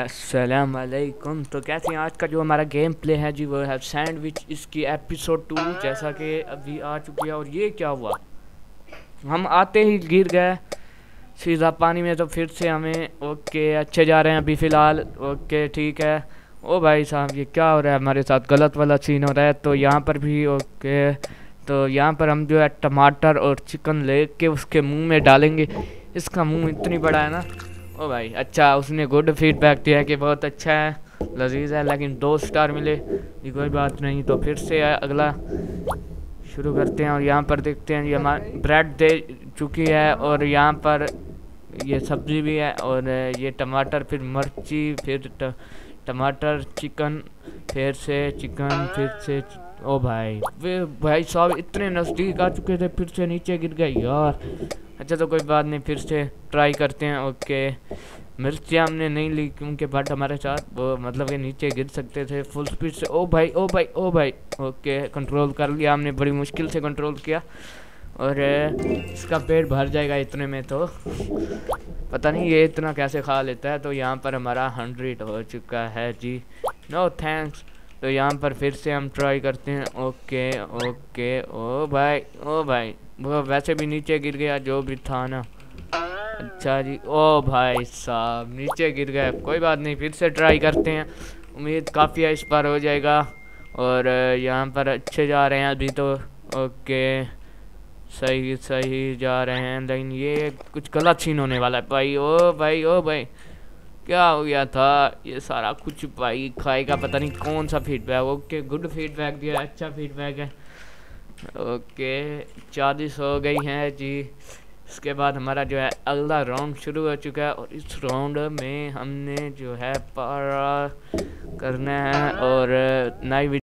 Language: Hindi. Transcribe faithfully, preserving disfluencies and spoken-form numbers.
अस्सलाम वालेकुम। तो कैसे हैं? आज का जो हमारा गेम प्ले है जी वो है सैंडविच, इसकी एपिसोड टू, जैसा कि अभी आ चुकी है। और ये क्या हुआ, हम आते ही गिर गए सीधा पानी में। तो फिर से हमें ओके अच्छे जा रहे हैं अभी फ़िलहाल। ओके ठीक है। ओ भाई साहब ये क्या हो रहा है हमारे साथ, गलत वाला सीन हो रहा है। तो यहाँ पर भी ओके, तो यहाँ पर हम जो है टमाटर और चिकन लेके उसके मुंह में डालेंगे। इसका मुंह इतनी बड़ा है ना। ओ भाई अच्छा, उसने गुड फीडबैक दिया है कि बहुत अच्छा है, लजीज है, लेकिन दो स्टार मिले। ये कोई बात नहीं। तो फिर से अगला शुरू करते हैं। और यहाँ पर देखते हैं ये हमारा ब्रेड दे चुकी है, और यहाँ पर ये सब्ज़ी भी है, और ये टमाटर, फिर मिर्ची, फिर ट, टमाटर, चिकन, फिर से चिकन, फिर से। ओ भाई वे भाई साहब इतने नज़दीक आ चुके थे, फिर से नीचे गिर गए यार। अच्छा तो कोई बात नहीं, फिर से ट्राई करते हैं। ओके मिर्ची हमने नहीं ली क्योंकि बट हमारे साथ वो मतलब कि नीचे गिर सकते थे फुल स्पीड से। ओ भाई ओ भाई ओ भाई ओके कंट्रोल कर लिया हमने, बड़ी मुश्किल से कंट्रोल किया। और इसका पेट भर जाएगा इतने में, तो पता नहीं ये इतना कैसे खा लेता है। तो यहाँ पर हमारा हंड्रेड हो चुका है जी, नो थैंक्स। तो यहाँ पर फिर से हम ट्राई करते हैं। ओके ओके ओ भाई ओ भाई, वो वैसे भी नीचे गिर गया जो भी था ना। अच्छा जी, ओ भाई साहब नीचे गिर गए, कोई बात नहीं, फिर से ट्राई करते हैं। उम्मीद काफ़ी है इस बार हो जाएगा। और यहाँ पर अच्छे जा रहे हैं अभी तो। ओके सही सही जा रहे हैं, लेकिन ये कुछ गलत सीन होने वाला है भाई। ओ भाई ओ भाई क्या हो गया था ये सारा कुछ भाई खाएगा, पता नहीं कौन सा फीडबैक। ओके गुड फीडबैक दिया, अच्छा फीडबैक है। ओके चालीस हो गई हैं जी। इसके बाद हमारा जो है अगला राउंड शुरू हो चुका है, और इस राउंड में हमने जो है पारा करना है। और नई